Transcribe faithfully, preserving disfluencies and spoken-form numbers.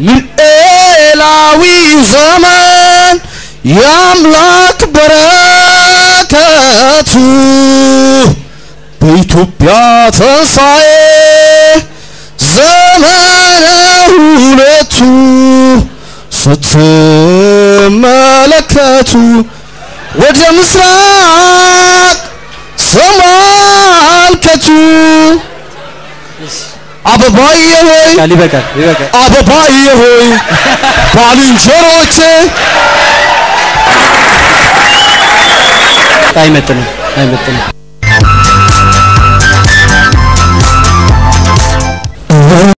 ምልኤላዊ ዘመን ያምላክ በረከቱ በኢትዮጵያ ተንሳኤ ዘመነ ሁለቱ ስትመለከቱ ወደ ምስራቅ ተመልከቱ አበባዬ ሆይ ይበቃል ይበቃል አበባዬ ሆይ ባልንጀሮቼ አይመጥንም አይመጥንም